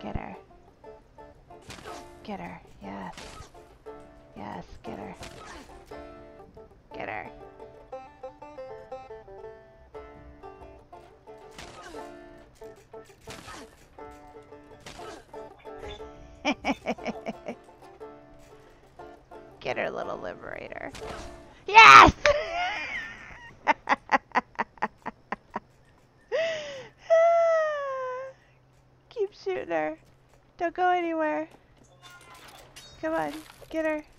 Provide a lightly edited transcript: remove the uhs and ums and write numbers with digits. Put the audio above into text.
Get her. Get her. Yes. Yes, get her. Get her. Get her, little liberator. Yes! Keep shooting her. Don't go anywhere. Come on, get her.